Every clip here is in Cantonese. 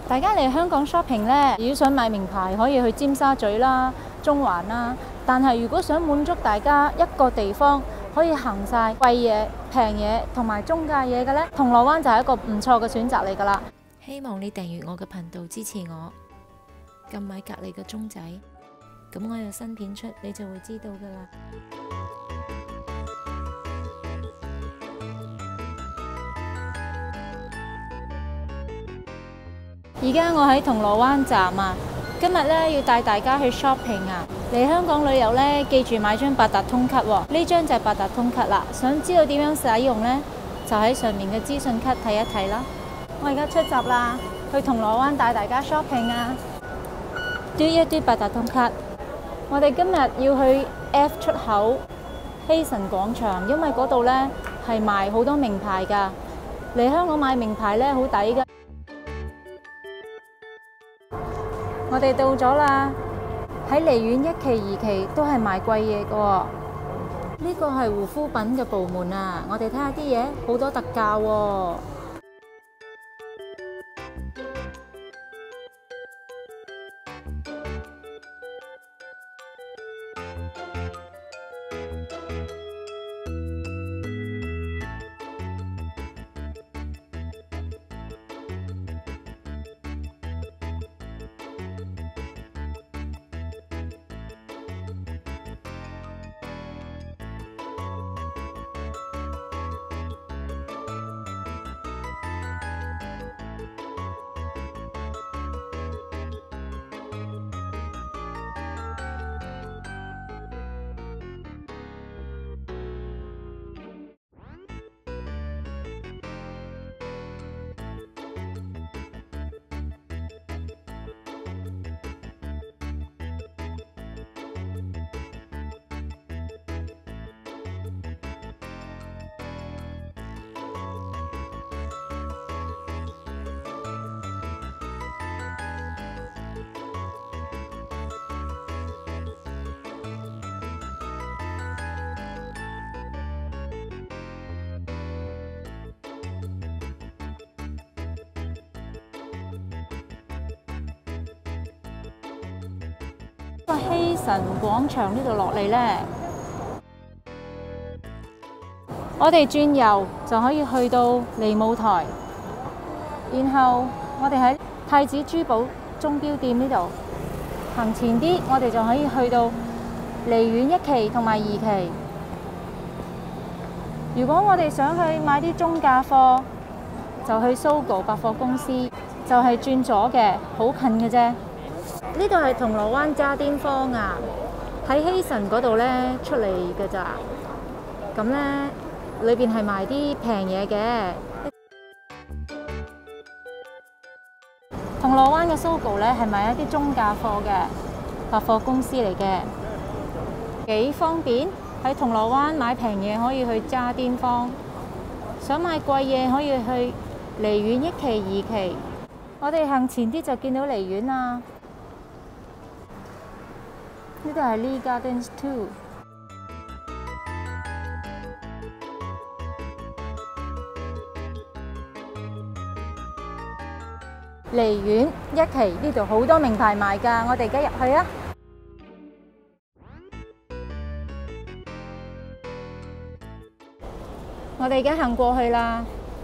大家嚟香港 shopping 呢，如果想買名牌，可以去尖沙咀啦、中環啦。但係如果想滿足大家一個地方可以行晒貴嘢、平嘢同埋中價嘢嘅呢，銅鑼灣就係一個唔錯嘅選擇嚟㗎啦。 希望你訂閱我嘅頻道支持我，撳埋隔離個鐘仔，咁我有新片出，你就會知道㗎啦。 而家我喺銅鑼灣站啊，今日呢要帶大家去 shopping 啊！嚟香港旅遊呢，記住買張八達通卡喎，呢張就係八達通卡啦。想知道點樣使用呢？就喺上面嘅資訊卡睇一睇啦。我而家出閘啦，去銅鑼灣帶大家 shopping 啊！嘟一嘟八達通卡，我哋今日要去 F 出口希慎廣場，因為嗰度呢係賣好多名牌㗎。嚟香港買名牌呢，好抵㗎。我哋到咗啦，喺梨園一期、二期都係賣貴嘢㗎。呢個係護膚品嘅部門啊，我哋睇下啲嘢，好多特價喎。希慎廣場呢度落嚟呢，我哋轉右就可以去到利舞台，然後我哋喺太子珠寶鐘錶店呢度行前啲，我哋就可以去到梨園一期同埋二期。如果我哋想去買啲中價貨，就去 Sogo 百貨公司，就係轉左嘅，好近嘅啫。呢度係銅鑼灣渣甸坊啊，喺希慎嗰度呢出嚟嘅咋。咁呢裏邊係賣啲平嘢嘅。銅鑼灣嘅 Sogo 呢係賣一啲中價貨嘅百貨公司嚟嘅，幾方便。喺銅鑼灣買平嘢可以去渣甸坊，想買貴嘢可以去梨園一期、二期。我哋行前啲就見到梨園啦。呢度係 Lee Gardens 2。梨園一期呢度好多名牌賣㗎，我哋而家入去啊！我哋而家行過去啦。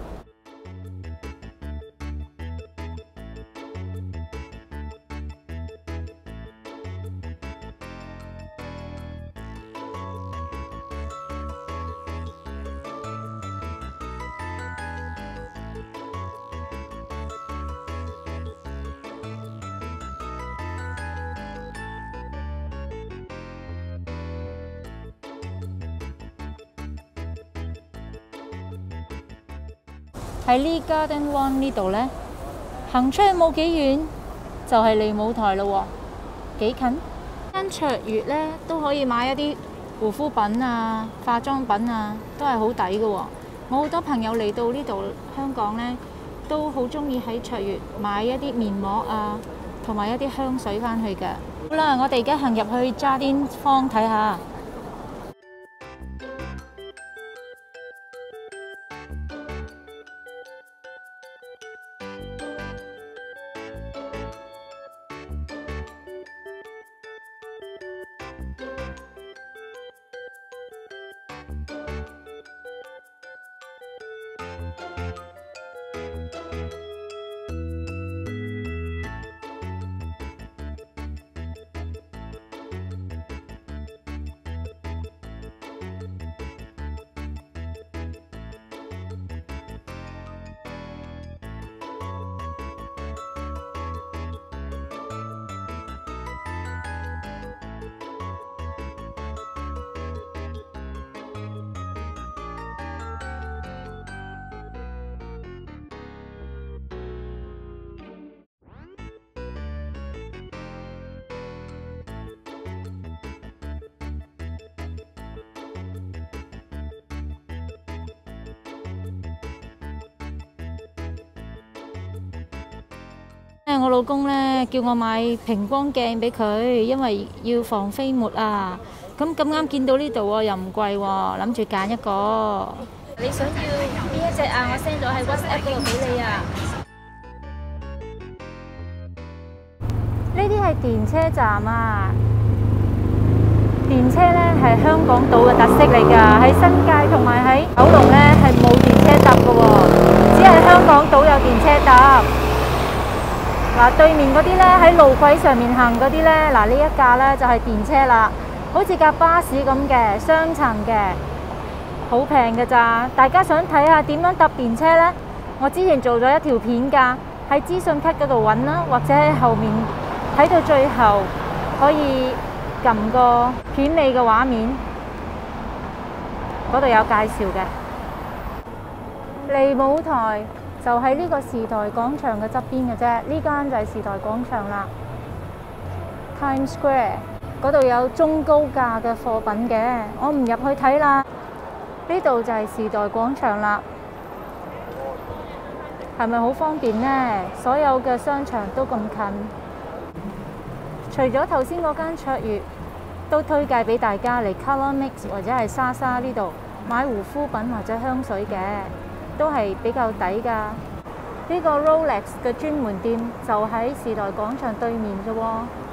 喺Lee Garden 1呢度呢，行出去冇幾遠就係利舞台咯喎，幾近。間卓越呢都可以買一啲護膚品啊、化妝品啊，都係好抵嘅喎。我好多朋友嚟到呢度香港呢，都好中意喺卓越買一啲面膜啊，同埋一啲香水返去嘅。好啦，我哋而家行入去渣甸坊睇下。 我老公咧叫我買平光鏡俾佢，因為要防飛沫啊。咁啱見到呢度喎，又唔貴喎，諗住揀一個。你想要邊一隻啊？我 send 咗喺 WhatsApp 嗰度俾你啊。呢啲係電車站啊！電車咧係香港島嘅特色嚟㗎，喺新界同埋喺九龍咧係冇電車搭㗎喎，只係香港島有電車搭。嗱，對面嗰啲咧喺路軌上面行嗰啲咧，嗱呢一架咧就係電車啦，好似架巴士咁嘅，雙層嘅，好平㗎咋。大家想睇下點樣搭電車呢？我之前做咗一條片㗎，喺資訊卡嗰度揾啦，或者喺後面睇到最後可以撳個片尾嘅畫面，嗰度有介紹嘅。離舞台就喺呢個時代廣場嘅側邊嘅啫，呢間就係時代廣場啦。Times Square 嗰度有中高價嘅貨品嘅，我唔入去睇啦。呢度就係時代廣場啦，係咪好方便呢？所有嘅商場都咁近。除咗頭先嗰間卓越，都推介俾大家嚟 Color Mix 或者係莎莎呢度買護膚品或者香水嘅，都係比較抵㗎。呢個 Rolex 嘅專門店就喺時代廣場對面啫喎。